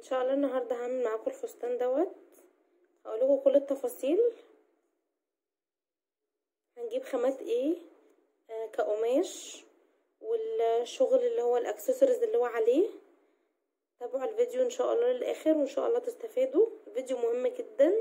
ان شاء الله النهارده هعمل معاكم الفستان دوت. هقولكوا كل التفاصيل. هنجيب خامات ايه، كقماش، والشغل اللي هو الاكسسوارز اللي هو عليه. تابعوا الفيديو ان شاء الله للاخر وان شاء الله تستفادوا. الفيديو مهم جدا.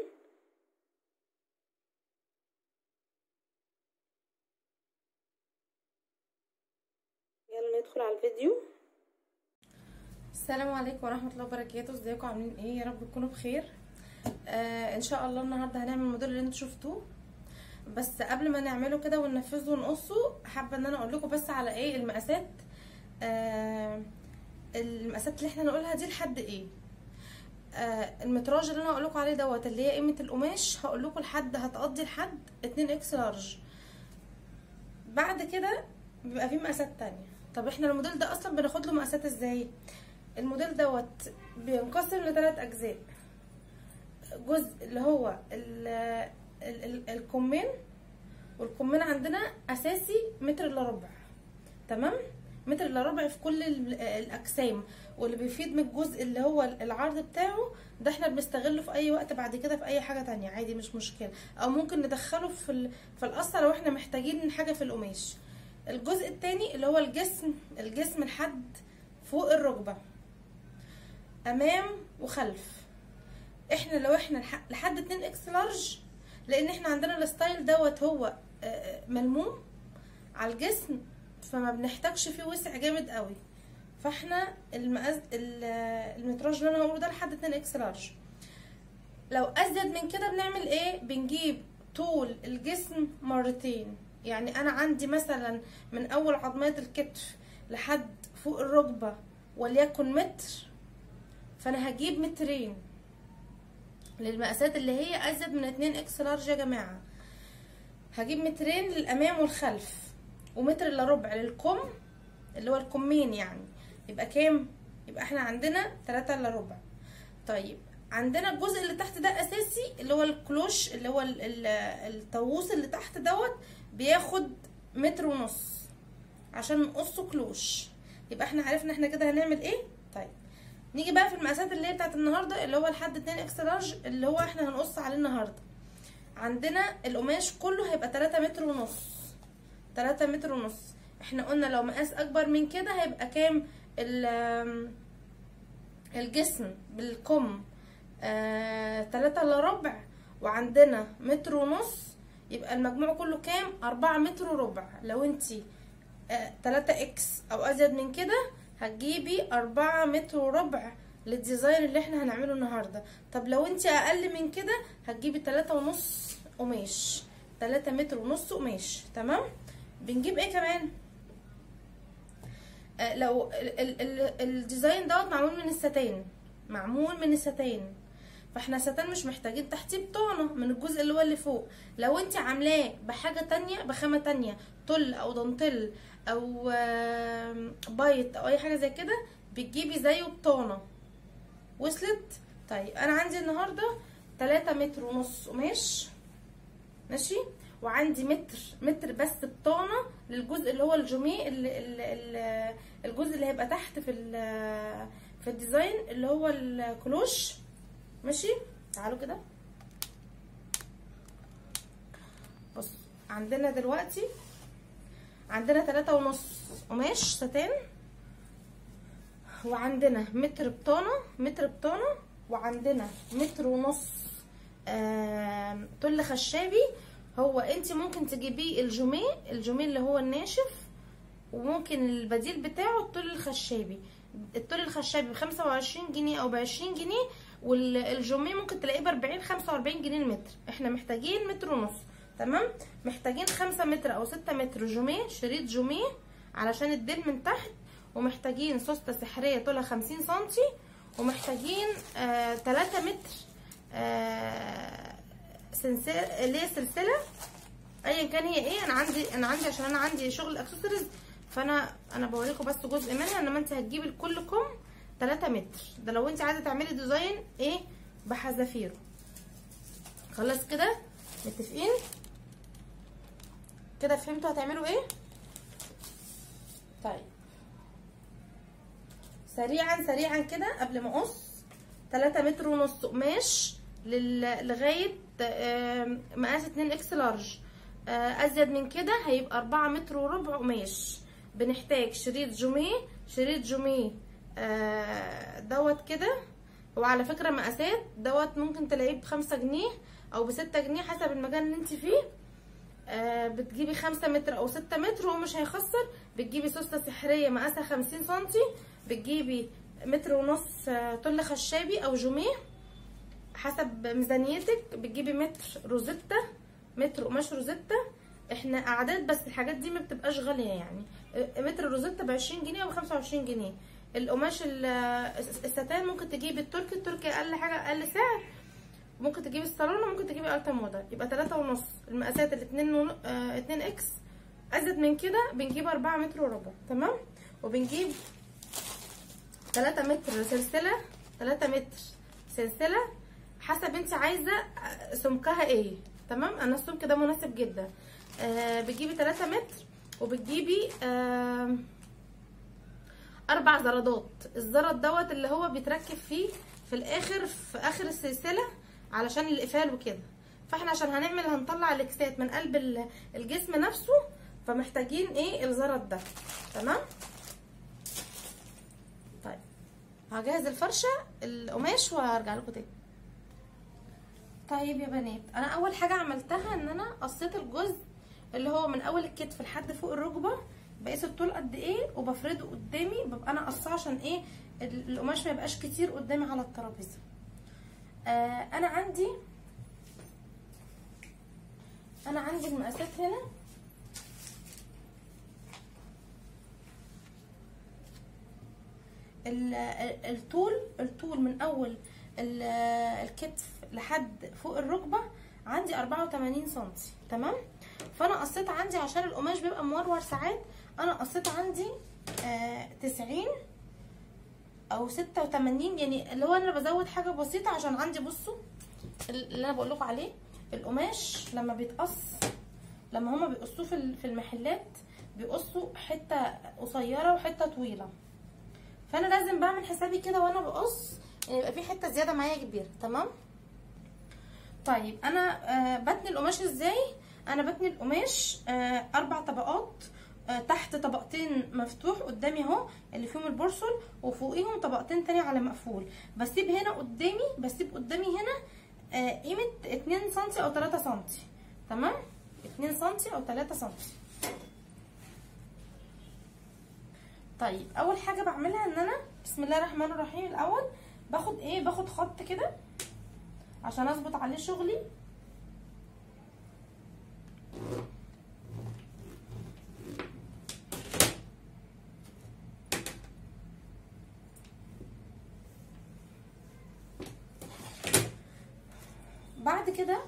يلا ندخل على الفيديو. السلام عليكم ورحمه الله وبركاته. ازيكم عاملين ايه؟ يا رب تكونوا بخير. ان شاء الله النهارده هنعمل الموديل اللي انتوا شفتوه، بس قبل ما نعمله كده وننفذه ونقصه حابه ان انا اقول لكم بس على ايه المقاسات. المقاسات اللي احنا هنقولها دي لحد ايه. المتراج اللي انا هقول لكم عليه دوت اللي هي قيمه القماش هقول لكم لحد هتقضي لحد 2 اكس لارج. بعد كده بيبقى فيه مقاسات تانية. طب احنا الموديل ده اصلا بناخد له مقاسات ازاي؟ الموديل دوت بينقسم لثلاث اجزاء. جزء اللي هو الكمين، والكمين عندنا اساسي متر الا ربع، تمام؟ متر الا ربع في كل الاجسام، واللي بيفيد من الجزء اللي هو العرض بتاعه ده احنا بنستغله في اي وقت بعد كده في اي حاجه تانية عادي مش مشكله، او ممكن ندخله في القصه لو احنا محتاجين حاجه في القماش. الجزء التاني اللي هو الجسم لحد فوق الركبه، امام وخلف. احنا لو احنا لحد 2 اكس لارج، لان احنا عندنا الستايل دوت هو ملموم على الجسم، فما بنحتاجش فيه وسع جامد قوي. فاحنا المتراج اللي انا هقوله ده لحد 2 اكس لارج. لو ازيد من كده بنعمل ايه؟ بنجيب طول الجسم مرتين. يعني انا عندي مثلا من اول عظمات الكتف لحد فوق الركبه وليكن متر، فانا هجيب مترين للمقاسات اللي هي ازيد من 2 اكس لارج يا جماعه. هجيب مترين للامام والخلف، ومتر الا ربع للكم اللي هو الكمين. يعني يبقى كام؟ يبقى احنا عندنا 3 الا ربع. طيب عندنا الجزء اللي تحت ده اساسي اللي هو الكلوش، اللي هو الطاووس اللي تحت دوت بياخد متر ونص عشان نقصه كلوش. يبقى احنا عرفنا احنا كده هنعمل ايه. طيب نيجي بقى في المقاسات اللي هي بتاعت النهارده اللي هو لحد 2 اكس لارج اللي هو احنا هنقص عليه النهارده. عندنا القماش كله هيبقى 3 متر ونص. 3 متر ونص. احنا قلنا لو مقاس اكبر من كده هيبقى كام؟ الجسم بالكم 3 الا ربع، وعندنا متر ونص، يبقى المجموع كله كام؟ 4 متر وربع. لو انتي 3 اكس او ازيد من كده هتجيبي 4 متر وربع للديزاين اللي احنا هنعمله النهارده. طب لو انتي اقل من كده هتجيبي 3 ونص قماش، 3 متر ونص قماش، تمام؟ بنجيب ايه كمان؟ لو الديزاين دوت معمول من الستان، فاحنا ستان مش محتاجين تحتيه بطانه من الجزء اللي هو اللي فوق. لو انت عاملاه بحاجه تانية، بخامه تانية، تل او دانتيل او بايت او اي حاجه زي كده، بتجيبي زيه بطانه. وصلت؟ طيب انا عندي النهارده 3 متر ونص قماش، ماشي، وعندي متر بس بطانه للجزء اللي هو الجوميه، الجزء اللي هيبقى تحت في الديزاين اللي هو الكلوش، ماشي. تعالوا كده بص، عندنا دلوقتي عندنا 3 ونص قماش ستان، وعندنا متر بطانه، وعندنا متر ونص تل خشابي. هو انت ممكن تجيبيه الجوميه اللي هو الناشف، وممكن البديل بتاعه التل الخشابي. التل الخشابي ب25 جنيه او ب20 جنيه، والجوميه ممكن تلاقيه ب40 45 جنيه المتر. احنا محتاجين متر ونص، تمام؟ محتاجين 5 متر او 6 متر جوميه، شريط جوميه علشان الديل من تحت، ومحتاجين سوسته سحريه طولها 50 سنتي، ومحتاجين 3 متر سلسله اللي هي سلسله ايا كان هي ايه. انا عندي عشان انا عندي شغل اكسسوارز، فانا بوريكم بس جزء منها، انما انت هتجيبي لكلكم 3 متر. ده لو انت عايزه تعملي ديزاين ايه بحذافيره. خلاص كده متفقين كده؟ فهمتوا هتعملوا ايه؟ طيب سريعا كده قبل ما اقص 3 متر ونص قماش لغايه مقاس 2 اكس لارج. ازيد من كده هيبقى 4 متر وربع قماش. بنحتاج شريط جوميه دوت كده. وعلى فكره مقاسات دوت ممكن تلاقيه ب5 جنيه او ب6 جنيه حسب المكان اللي انت فيه. بتجيبي 5 متر او 6 متر ومش هيخسر. بتجيبي سوسته سحريه مقاسها 50 سنتي. بتجيبي متر ونص طل خشابي او جوميه حسب ميزانيتك. بتجيبي متر روزيتا، متر قماش روزيتا. احنا اعداد بس الحاجات دي ما بتبقاش غاليه يعني. متر روزيتا ب20 جنيه او ب25 جنيه. القماش الستان ممكن تجيبي التركي اقل حاجه اقل سعر. ممكن تجيبي الصالونه، ممكن تجيبي التا موضه. يبقى 3 ونص المقاسات 2 اكس. ازيد من كده بنجيب 4 متر وربع. تمام. وبنجيب 3 متر سلسله، 3 متر سلسله حسب انت عايزه سمكها ايه. تمام. انا السمك ده مناسب جدا. بتجيبي 3 متر وبتجيبي 4 زرادات. الزرد دوت اللي هو بيتركب فيه في الاخر في اخر السلسله علشان القفال وكده. فاحنا عشان هنطلع الاكسات من قلب الجسم نفسه فمحتاجين ايه الزرد ده. تمام. طيب هجهز الفرشه القماش وهرجع لكم تاني. طيب يا بنات، انا اول حاجه عملتها ان انا قصيت الجزء اللي هو من اول الكتف لحد فوق الركبه. بقيس الطول قد ايه وبفرده قدامي. ببقى انا قصاه عشان ايه القماش ما يبقاش كتير قدامي على الترابيزه. انا عندي المقاسات هنا. الطول من اول الكتف لحد فوق الركبه عندي 84 سنتي. تمام. فانا قصيت عندي عشان القماش بيبقى مورور ساعات. انا قصيت عندي 90 او 86 يعني اللي هو انا بزود حاجه بسيطه عشان عندي. بصوا اللي انا بقول لكم عليه القماش لما بيتقص، لما هما بيقصوه في المحلات بيقصوا حته قصيره وحته طويله. فانا لازم بعمل حسابي كده وانا بقص يعني يبقى في حته زياده معايا كبيره. تمام. طيب انا بتني القماش ازاي؟ انا بتني القماش 4 طبقات. تحت طبقتين مفتوح قدامي اهو اللي فيهم البورسل، وفوقيهم طبقتين تاني على مقفول. بسيب قدامي هنا قيمه 2 سم او 3 سم. تمام. 2 سم او 3 سم. طيب اول حاجه بعملها ان انا بسم الله الرحمن الرحيم الاول باخد خط كده عشان اظبط عليه شغلي. بعد كده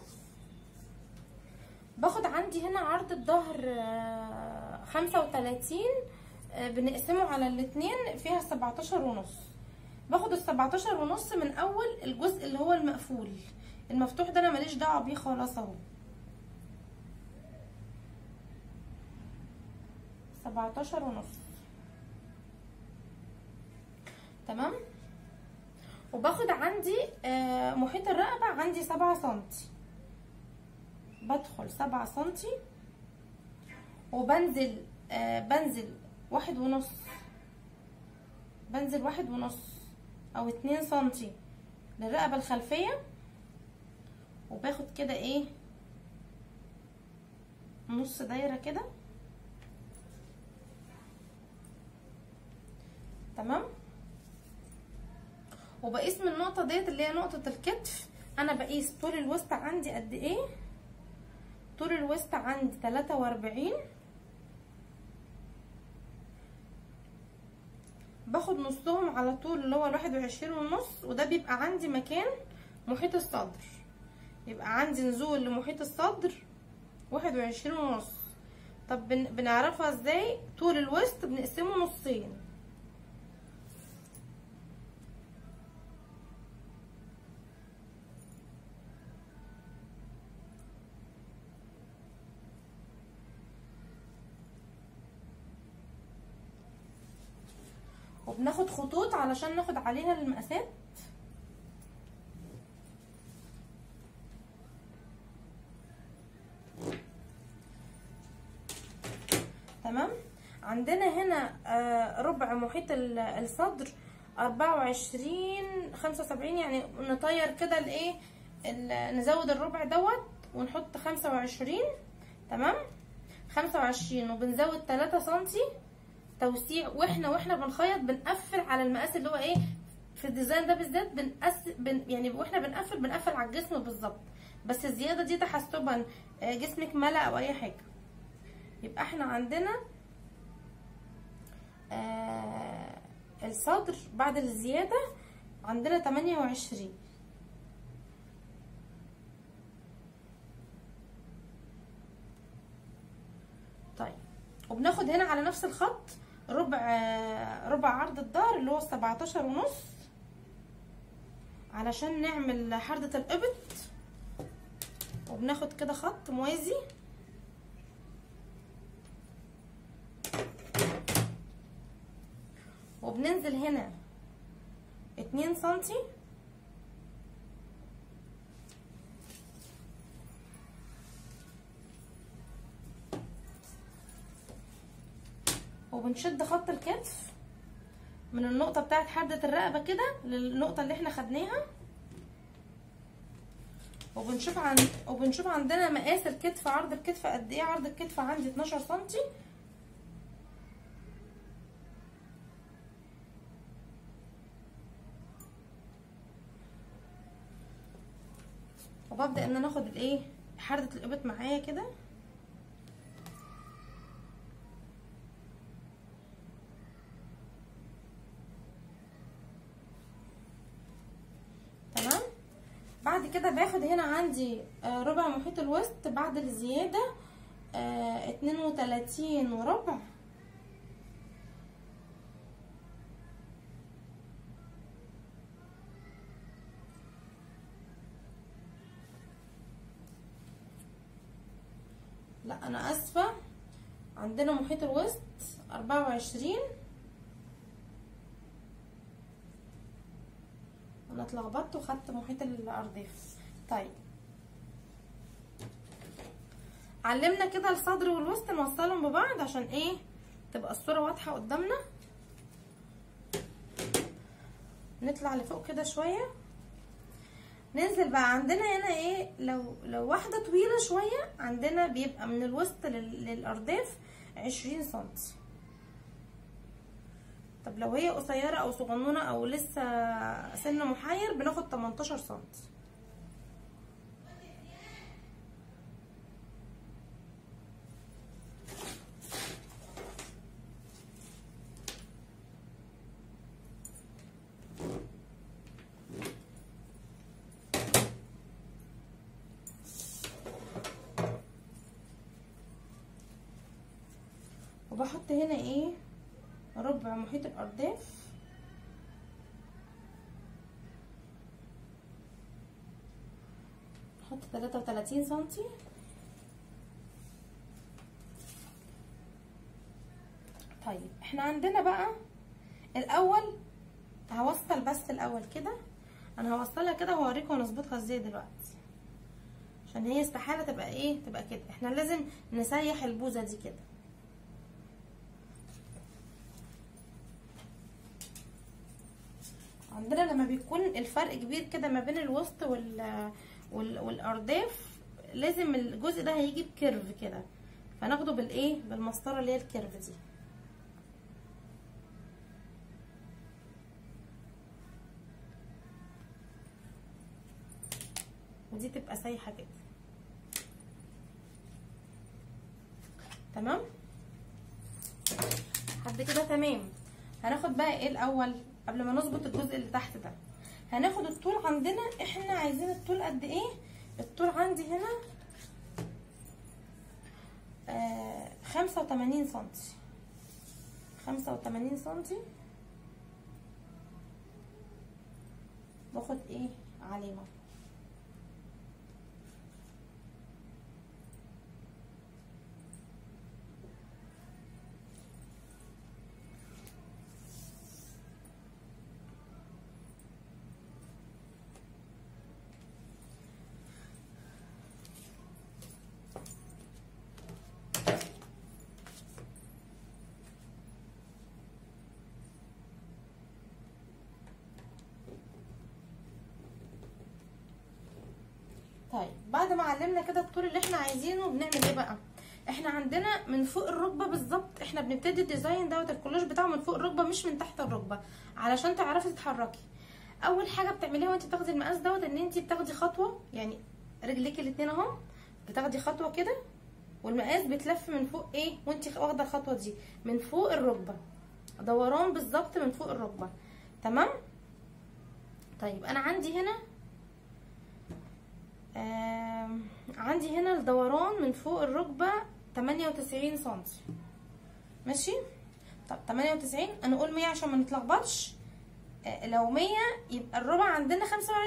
باخد عندي هنا عرض الظهر 35 بنقسمه على الاتنين فيها 17 ونص. باخد ال17 ونص من اول الجزء اللي هو المقفول. المفتوح ده انا ماليش دعوه بيه خلاص اهو. 17 ونص. تمام. وباخد عندي محيط الرقبه عندي 7 سنتي. بدخل 7 سنتي وبنزل بنزل 1 ونص. بنزل 1 ونص او 2 سنتي للرقبه الخلفيه. وباخد كده ايه نص دايره كده. تمام. وبقيس من النقطه ديت اللي هي نقطه الكتف. انا بقيس طول الوسط عندي قد ايه. طول الوسط عندي 43. باخد نصهم على طول اللي هو 21 ونص. وده بيبقى عندي مكان محيط الصدر. يبقى عندي نزول لمحيط الصدر 21 ونص. طب بنعرفها ازاي؟ طول الوسط بنقسمه نصين. وبناخد خطوط علشان ناخد عليها المقاسات. عندنا هنا ربع محيط الصدر 24 75، يعني نطير كده الايه، نزود الربع دوت ونحط 25. تمام، 25 وبنزود 3 سنتي توسيع. واحنا بنخيط بنقفل على المقاس اللي هو ايه في الديزاين ده بالذات، يعني واحنا بنقفل على الجسم بالظبط، بس الزياده دي تحسبا جسمك ملا او اي حاجه. يبقى احنا عندنا الصدر بعد الزياده عندنا 28. طيب، وبناخد هنا على نفس الخط ربع عرض الظهر اللي هو 17.5 علشان نعمل حردة الإبط، وبناخد كده خط موازي وبننزل هنا 2 سنتي وبنشد خط الكتف من النقطة بتاعت حردة الرقبة كده للنقطة اللي احنا خدناها، وبنشوف عندنا مقاس الكتف، عرض الكتف قد ايه. عرض الكتف عندي 12 سنتي، وببدأ ان انا اخد الايه حردة الابط معايا كده. تمام، بعد كده باخد هنا عندي ربع محيط الوسط بعد الزيادة 32 وربع، لا انا اسفة، عندنا محيط الوسط 24. انا اتلخبطت وخدت محيط الارداف. طيب، علمنا كده الصدر والوسط نوصلهم ببعض عشان ايه تبقى الصورة واضحة قدامنا. نطلع لفوق كده شوية، ننزل بقى. عندنا هنا ايه، لو واحدة طويلة شوية عندنا بيبقى من الوسط للارداف 20 سنتي. طب لو هي قصيرة او صغنونة او لسه سن محير بناخد 18 سنتي. وبحط هنا ايه ربع محيط الارداف، احط 33 سنتي. طيب، احنا عندنا بقى الاول هوصل بس الاول كده، انا هوصلها كده وهوريكم هنظبطها ازاي دلوقتي، عشان هي استحاله تبقى ايه تبقى كده. احنا لازم نسيح البوزه دي كده. عندنا لما بيكون الفرق كبير كده ما بين الوسط والارداف لازم الجزء ده هيجي بكيرف كده، فناخده بالايه بالمسطره اللي هي الكيرف دي. ودي تبقى سايحه كده. تمام، لحد كده تمام. هناخد بقى ايه الاول قبل ما نظبط الجزء اللي تحت ده؟ هناخد الطول. عندنا احنا عايزين الطول قد ايه؟ الطول عندي هنا 85 سنتي. 85 سنتي باخد ايه علامه. طيب بعد ما علمنا كده الطول اللي احنا عايزينه بنعمل ايه بقى؟ احنا عندنا من فوق الركبه بالظبط، احنا بنبتدي الديزاين دوت الكولاج بتاعه من فوق الركبه مش من تحت الركبه، علشان تعرفي تتحركي. اول حاجه بتعمليها وانت بتاخدي المقاس دوت ان انت بتاخدي خطوه، يعني رجليك الاتنين اهو بتاخدي خطوه كده، والمقاس بيتلف من فوق ايه وانت واخده الخطوه دي من فوق الركبه، دوران بالظبط من فوق الركبه. تمام. طيب انا عندي هنا عندي هنا الدوران من فوق الركبه 98 سنتي. ماشي. طب 98 انا اقول 100 عشان ما نتلخبطش. لو 100 يبقى الربع عندنا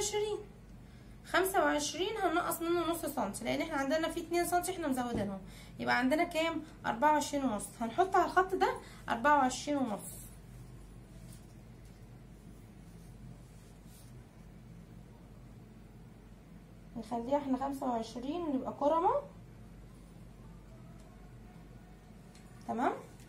25 هننقص منه نص سنتي، لان احنا عندنا في 2 سنتي احنا مزودينهم، يبقى عندنا كام؟ 24 ونص. هنحط على الخط ده 24 ونص. نخليها احنا 25 ونبقى كرمه. تمام.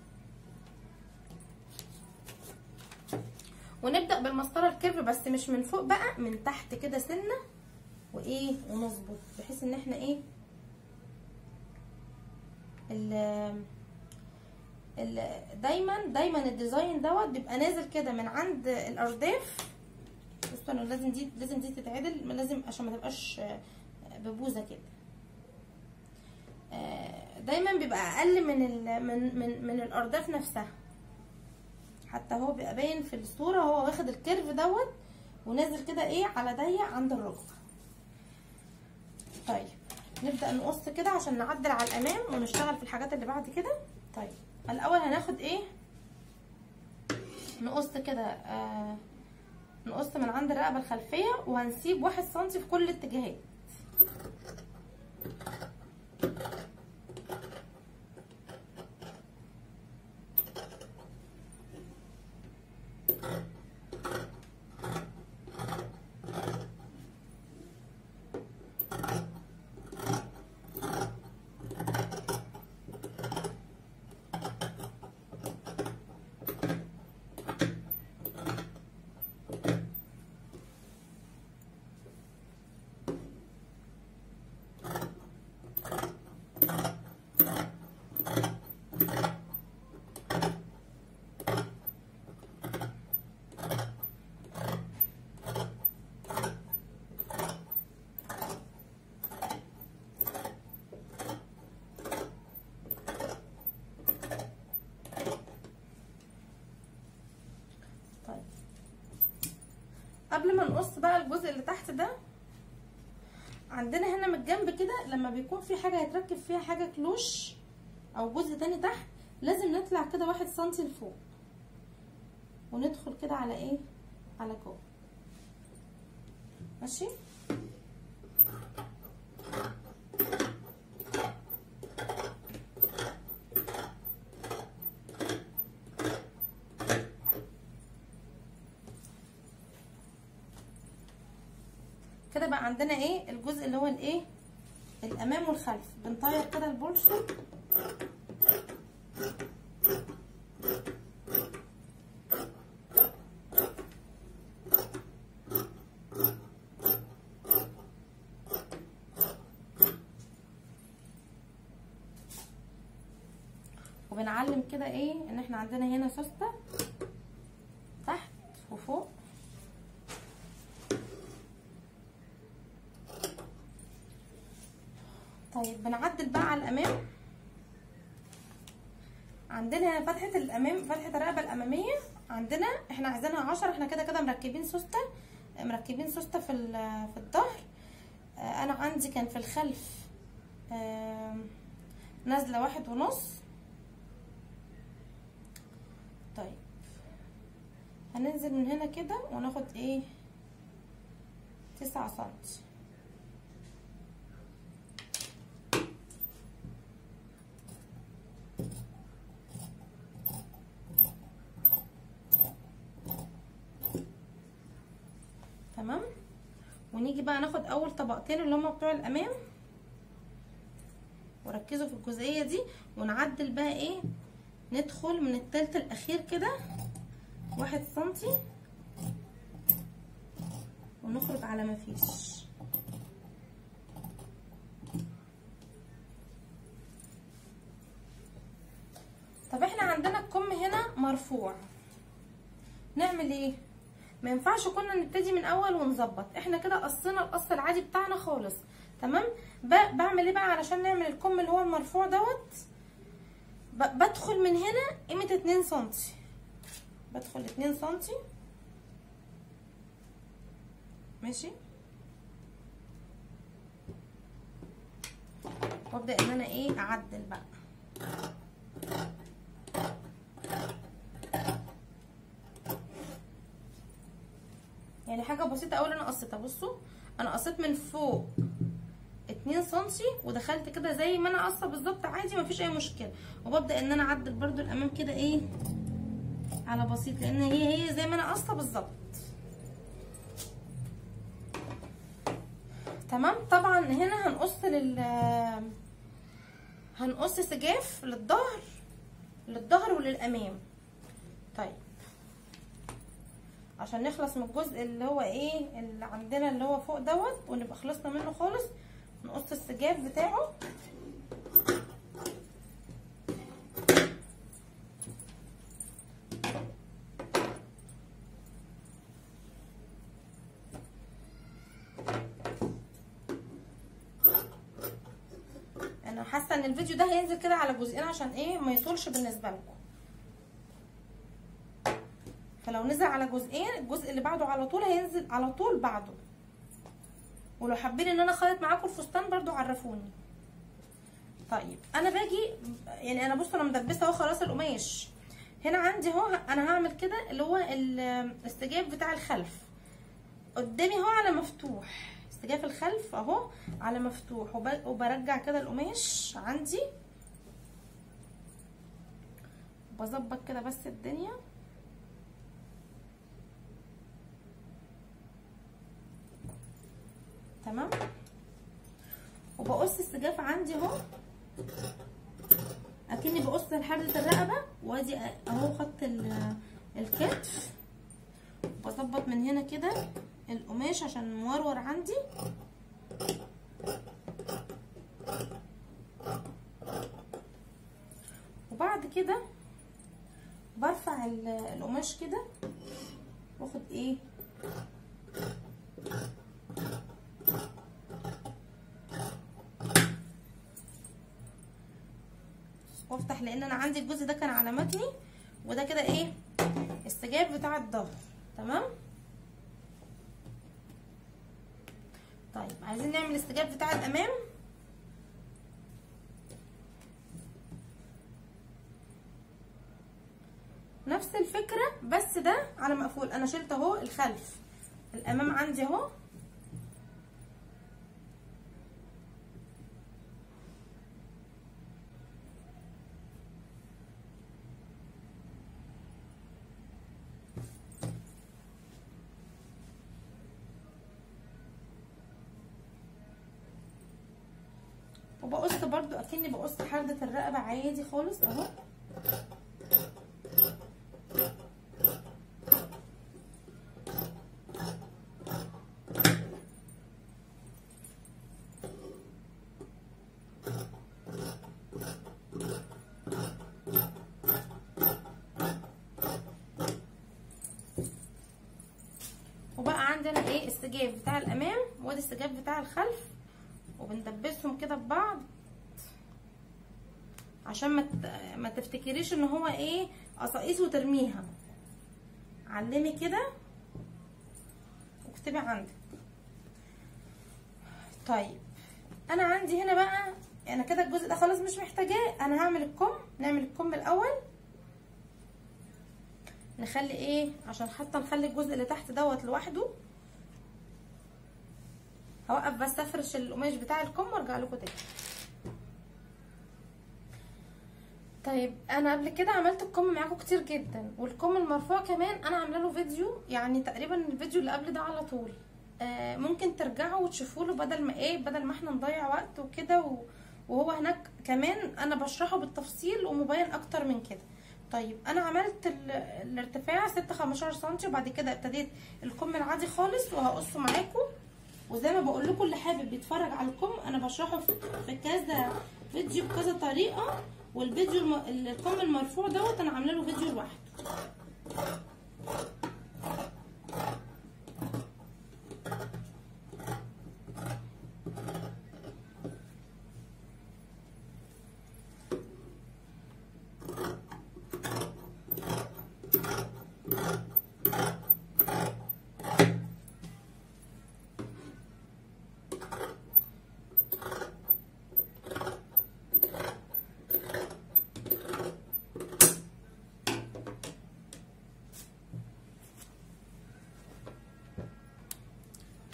ونبدأ بالمسطرة الكيرف، بس مش من فوق بقى، من تحت كده سنة وايه ونظبط، بحيث ان احنا ايه دايما الديزاين دوت بيبقى نازل كده من عند الارداف. بصوا انا لازم دي تتعدل، لازم عشان ما تبقاش ببوزه كده. دايما بيبقى اقل من الارداف نفسها، حتى هو بيبقى باين في الصوره هو واخد الكيرف دوت ونازل كده ايه على ضيق عند الركبه. طيب نبدا نقص كده عشان نعدل على الامام ونشتغل في الحاجات اللي بعد كده. طيب الاول هناخد ايه، نقص كده نقص من عند الرقبه الخلفيه، وهنسيب 1 سنتي في كل الاتجاهات. قبل ما نقص بقى الجزء اللي تحت ده، عندنا هنا من الجنب كده لما بيكون في حاجه هيتركب فيها حاجه كلوش او جزء تاني تحت، لازم نطلع كده 1 سنتي لفوق وندخل كده على ايه، على جوه. ماشي. كده بقى عندنا ايه الجزء اللي هو الايه الامام والخلف. بنطير كده البولشو وبنعلم كده ايه ان احنا عندنا هنا سوسته تحت وفوق. طيب بنعدل بقى على الامام. عندنا فتحه الامام، فتحه الرقبه الاماميه عندنا احنا عايزينها 10. احنا كده كده مركبين سوسته في الظهر. انا عندي كان في الخلف نازله 1.5. طيب هننزل من هنا كده وناخد ايه 9 سنتي. تمام. ونيجي بقى ناخد اول طبقتين اللي هما بتوع الامام، وركزوا في الجزئيه دي، ونعدل بقى ايه، ندخل من التلت الاخير كده 1 سنتي ونخرج على ما فيش. مرفوع نعمل ايه؟ ما ينفعش كنا نبتدي من اول ونظبط، احنا كده قصينا القص العادي بتاعنا خالص. تمام. بعمل ايه بقى علشان نعمل الكم اللي هو المرفوع دوت؟ بدخل من هنا قيمه 2 سنتي، بدخل 2 سنتي ماشي، وابدا ان انا ايه اعدل بقى. يعني حاجه بسيطه قوي انا قصيتها. بصوا انا قصيت من فوق 2 سنتي ودخلت كده زي ما انا قصه بالظبط عادي، مفيش اي مشكله. وببدا ان انا اعدل برده الامام كده ايه على بسيط، لان هي زي ما انا قصه بالظبط. تمام. طبعا هنا هنقص سجاف للظهر وللامام. طيب عشان نخلص من الجزء اللي هو ايه اللي عندنا اللي هو فوق دوت ونبقى خلصنا منه خالص، نقص السجاف بتاعه. انا حاسه ان الفيديو ده هينزل كده على جزئين عشان ايه ما يطولش بالنسبه لكم. فلو نزل على جزئين الجزء اللي بعده على طول هينزل على طول بعده. ولو حابين ان انا اخيط معاكم الفستان برضو عرفوني. طيب انا باجي يعني انا بصوا انا مدبسه اهو خلاص القماش. هنا عندي اهو انا هعمل كده اللي هو السجاف بتاع الخلف قدامي اهو على مفتوح، سجاف الخلف اهو على مفتوح، وبرجع كده القماش عندي بظبط كده بس الدنيا. تمام. وبقص السجاف عندي اهو اكني بقص لحردة الرقبه، وادي اهو خط الكتف. بظبط من هنا كده القماش عشان مورور عندي. وبعد كده برفع القماش كده واخد ايه وافتح، لان انا عندي الجزء ده كان على متني وده كده ايه السجاف بتاع الظهر. تمام. طيب عايزين نعمل السجاف بتاع الامام. نفس الفكره بس ده على مقفول. انا شلت اهو الخلف، الامام عندي اهو وبقص برضو اكني بقص حردة الرقبة عادي خالص اهو. وبقى عندنا ايه السجاف بتاع الامام وادي السجاف بتاع الخلف، وبندبسهم كده ببعض عشان ما تفتكريش ان هو ايه قصاقيس وترميها. علمي كده واكتبي عندك. طيب انا عندي هنا بقى انا كده الجزء ده خلاص مش محتاجاه. انا هعمل الكم، نعمل الكم الاول. نخلي ايه عشان حتى نخلي الجزء اللي تحت دوت لوحده. هوقف بس افرش القماش بتاع الكم وارجع لكم تاني. طيب انا قبل كده عملت الكم معاكم كتير جدا، والكم المرفوع كمان انا عامله له فيديو، يعني تقريبا الفيديو اللي قبل ده على طول. ممكن ترجعوا وتشوفوا له بدل ما احنا نضيع وقت وكده. وهو هناك كمان انا بشرحه بالتفصيل ومبين اكتر من كده. طيب انا عملت الارتفاع 6-15 سم، وبعد كده ابتديت الكم العادي خالص وهقصه معاكم. وزي ما بقول لكم اللي حابب يتفرج على الكم انا بشرحه في كذا فيديو بكذا طريقه. والفيديو الكم المرفوع دوت انا عامله له فيديو لوحده.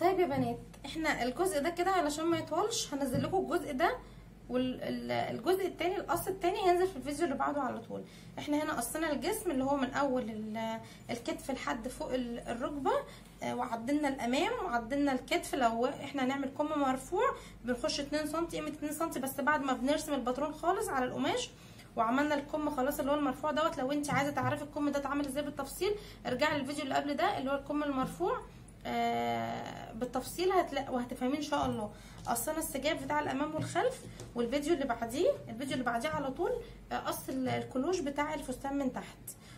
طيب يا بنات، احنا الجزء ده كده علشان ما يطولش هنزل لكم الجزء ده، والجزء التاني القص التاني هينزل في الفيديو اللي بعده على طول. احنا هنا قصينا الجسم اللي هو من اول الكتف لحد فوق الركبه، وعدلنا الامام وعدلنا الكتف. لو احنا هنعمل كم مرفوع بنخش 2 سم، قيمه 2 سم بس بعد ما بنرسم الباترون خالص على القماش وعملنا الكم خلاص اللي هو المرفوع دوت. لو انت عايزه تعرفي الكم ده اتعمل ازاي بالتفصيل ارجعي للفيديو اللي قبل ده اللي هو الكم المرفوع بالتفصيل وهتفهمين ان شاء الله. قصينا السجاب بتاع الامام والخلف، والفيديو اللي بعديه على طول قص الكلوش بتاع الفستان من تحت،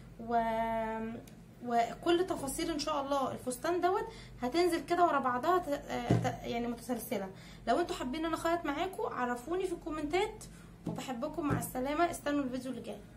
وكل تفاصيل ان شاء الله الفستان دوت هتنزل كده ورا بعضها يعني متسلسله. لو انتوا حابين ان انا اخيط معاكم عرفوني في الكومنتات، وبحبكم. مع السلامه، استنوا الفيديو اللي جاي.